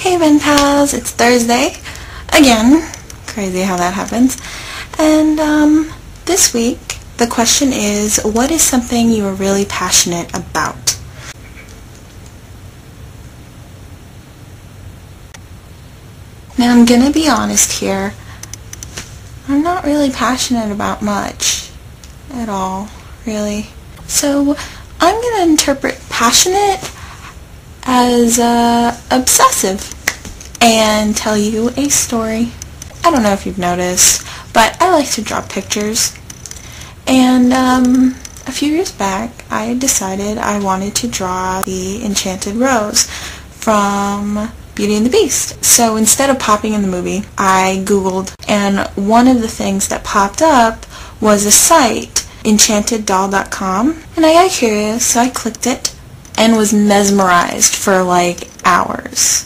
Hey pen pals, it's Thursday again. Crazy how that happens. And this week the question is, what is something you are really passionate about? Now I'm gonna be honest here. I'm not really passionate about much at all, really. So I'm gonna interpret passionate as obsessive and tell you a story. I don't know if you've noticed, but I like to draw pictures. And a few years back, I decided I wanted to draw the Enchanted Rose from Beauty and the Beast. So instead of popping in the movie, I Googled, and one of the things that popped up was a site, enchanteddoll.com, and I got curious, so I clicked it and was mesmerized for like hours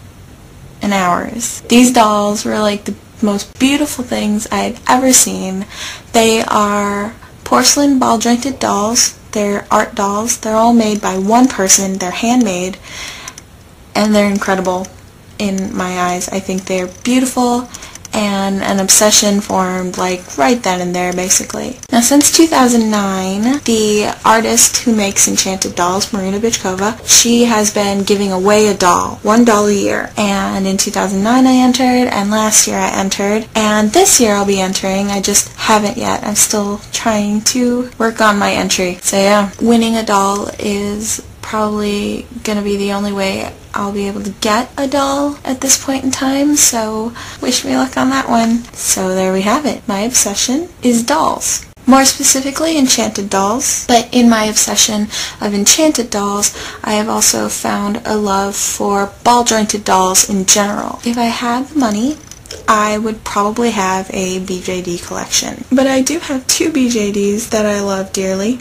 and hours. These dolls were like the most beautiful things I had ever seen. They are porcelain ball jointed dolls. They're art dolls. They're all made by one person. They're handmade, and they're incredible in my eyes. I think they're beautiful, and an obsession formed like right then and there, basically. Now since 2009, the artist who makes Enchanted Dolls, Marina Bichkova, she has been giving away a doll, one doll a year. And in 2009 I entered, and last year I entered, and this year I'll be entering. I just haven't yet. I'm still trying to work on my entry. So yeah, winning a doll is probably gonna be the only way I'll be able to get a doll at this point in time, so wish me luck on that one. So there we have it. My obsession is dolls. More specifically, Enchanted Dolls. But in my obsession of Enchanted Dolls, I have also found a love for ball-jointed dolls in general. If I had the money, I would probably have a BJD collection. But I do have two BJDs that I love dearly,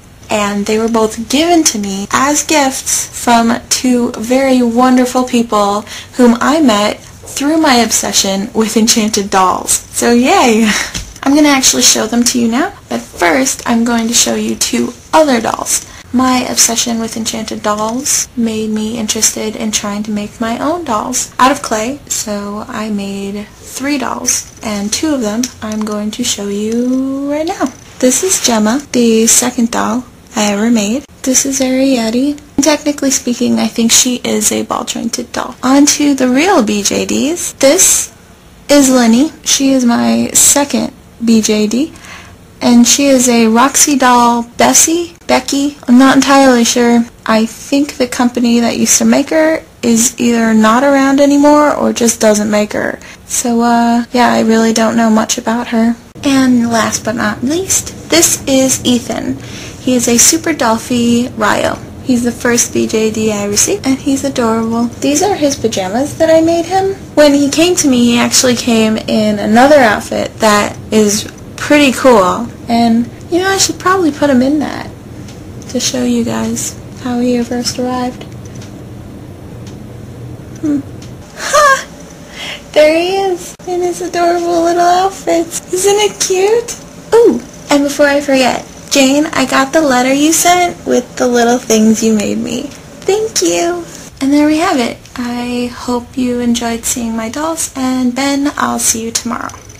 and they were both given to me as gifts from two very wonderful people whom I met through my obsession with Enchanted Dolls. So yay! I'm going to actually show them to you now, but first I'm going to show you two other dolls. My obsession with Enchanted Dolls made me interested in trying to make my own dolls out of clay, so I made 3 dolls, and 2 of them I'm going to show you right now. This is Gemma, the second doll I ever made. This is Ariete. Technically speaking, I think she is a ball-jointed doll. On to the real BJDs. This is Lenny. She is my second BJD, and she is a Roxy doll Becky. I'm not entirely sure. I think the company that used to make her is either not around anymore or just doesn't make her. So yeah, I really don't know much about her. And last but not least, this is Ethan. He is a Super Dollfie Ryo. He's the first BJD I received, and he's adorable. These are his pajamas that I made him. When he came to me, he actually came in another outfit that is pretty cool. And, you know, I should probably put him in that to show you guys how he first arrived. Ha! There he is in his adorable little outfits. Isn't it cute? Ooh, and before I forget, Jane, I got the letter you sent with the little things you made me. Thank you. And there we have it. I hope you enjoyed seeing my dolls, and Ben, I'll see you tomorrow.